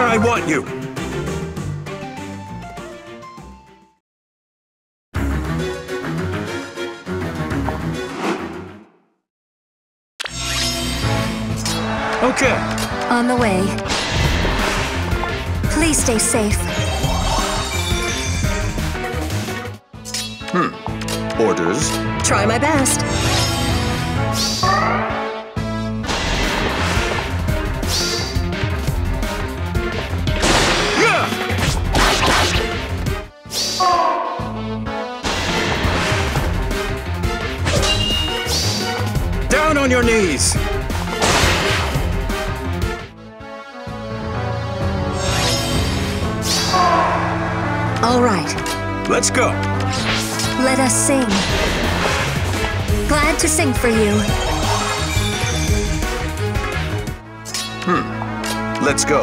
where I want you! Okay. On the way. Please stay safe. Orders? Try my best. Down on your knees! All right. Let's go! Let us sing. Glad to sing for you. Let's go!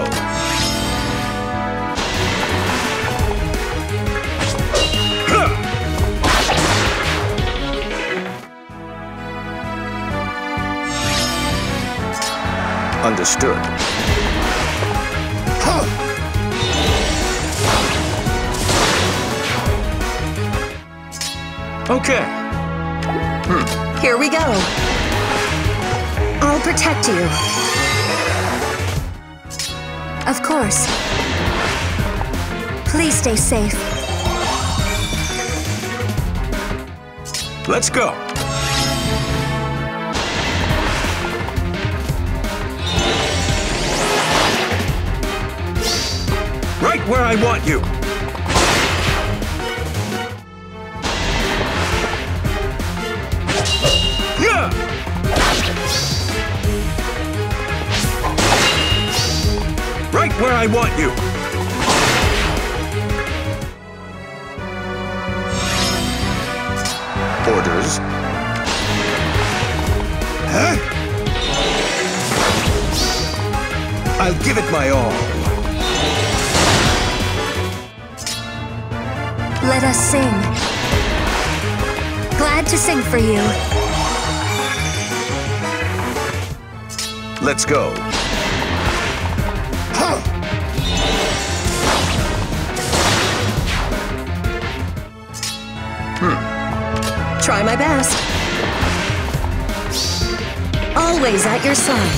Understood. Okay. Here we go. I'll protect you. Of course. Please stay safe. Let's go! Right where I want you! Yeah! Right where I want you! Orders? Huh? I'll give it my all. Let us sing. Glad to sing for you. Let's go. Huh. Try my best. Always at your side.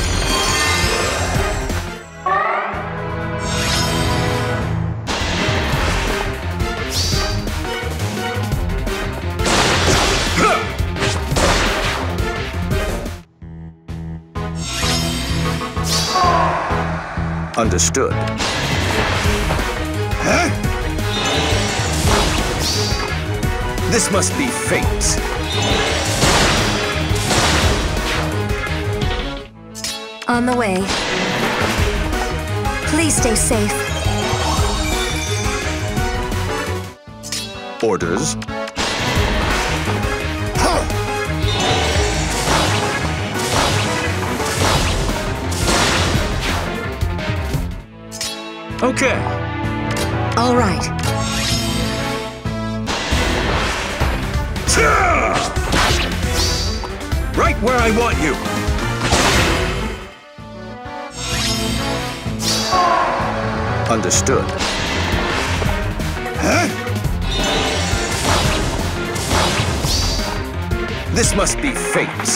Understood. Huh? This must be fate. On the way. Please stay safe. Orders? Okay. All right. Right where I want you. Understood. Huh? This must be fate.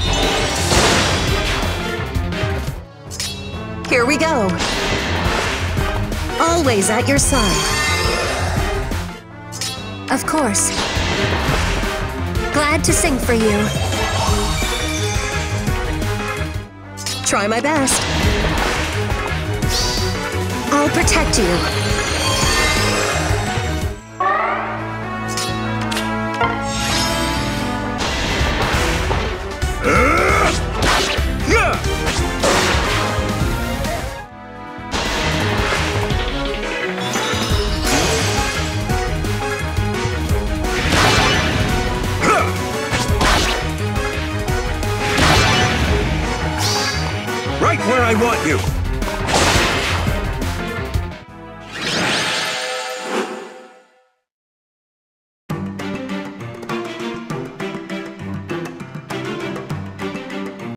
Here we go. Always at your side. Of course. Glad to sing for you. Try my best. I'll protect you. Right where I want you.